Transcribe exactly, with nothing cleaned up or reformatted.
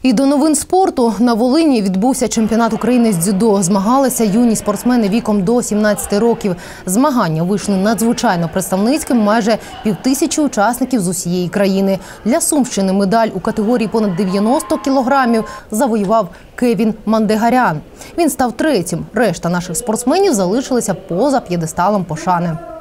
І до новин спорту. На Волині відбувся чемпіонат України з дзюдо. Змагалися юні спортсмени віком до сімнадцяти років. Змагання вийшли надзвичайно представницьким, майже півтисячі учасників з усієї країни. Для Сумщини медаль у категорії понад дев'яносто кілограмів завоював Кевін Мандегарян. Він став третім. Решта наших спортсменів залишилися поза п'єдесталом пошани.